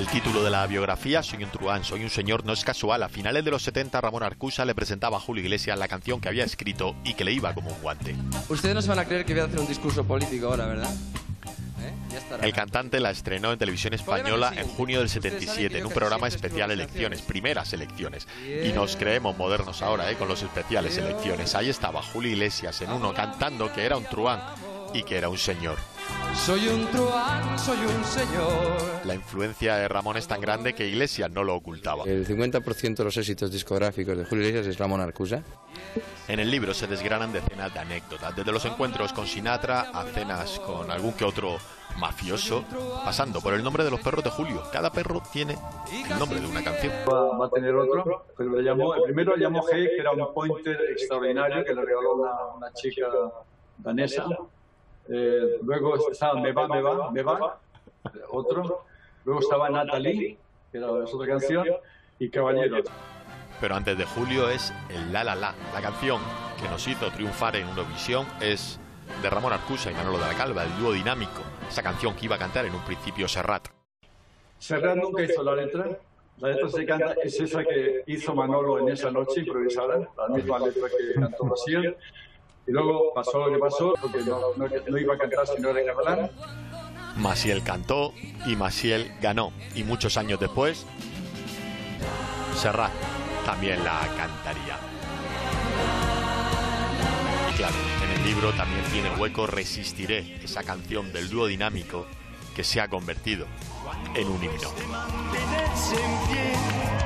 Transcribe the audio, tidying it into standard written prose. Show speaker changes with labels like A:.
A: El título de la biografía, Soy un truán, soy un señor, no es casual. A finales de los 70, Ramón Arcusa le presentaba a Julio Iglesias la canción que había escrito y que le iba como un guante.
B: Ustedes no se van a creer que voy a hacer un discurso político ahora, ¿verdad? Ya estará.
A: El cantante la estrenó en Televisión Española en junio del 77, en un programa especial Elecciones, primeras elecciones. Y nos creemos modernos ahora, con los especiales elecciones. Ahí estaba Julio Iglesias en uno cantando que era un truán y que era un señor.
B: Soy un truán, soy un señor.
A: La influencia de Ramón es tan grande que Iglesias no lo ocultaba.
C: El 50% de los éxitos discográficos de Julio Iglesias es Ramón Arcusa.
A: En el libro se desgranan decenas de anécdotas, desde los encuentros con Sinatra a cenas con algún que otro mafioso, pasando por el nombre de los perros de Julio. Cada perro tiene el nombre de una canción.
D: Va a tener otro, pero el primero le llamó G, que era un pointer extraordinario que le regaló una chica danesa. Luego estaba Me va, otro. Luego estaba Natalie, que era otra canción, y Caballero.
A: Pero antes de Julio es el La La La. La canción que nos hizo triunfar en Eurovisión es de Ramón Arcusa y Manolo de la Calva, el dúo dinámico. Esa canción que iba a cantar en un principio Serrat.
D: Serrat nunca hizo la letra. La letra se canta, es esa que hizo Manolo en esa noche improvisada, la misma letra que cantó Maciel. Y luego pasó lo que pasó, porque no iba a cantar si no era catalán.
A: Maciel cantó y Maciel ganó. Y muchos años después, Serrat también la cantaría. Y claro, en el libro también tiene hueco Resistiré, esa canción del dúo dinámico que se ha convertido en un himno.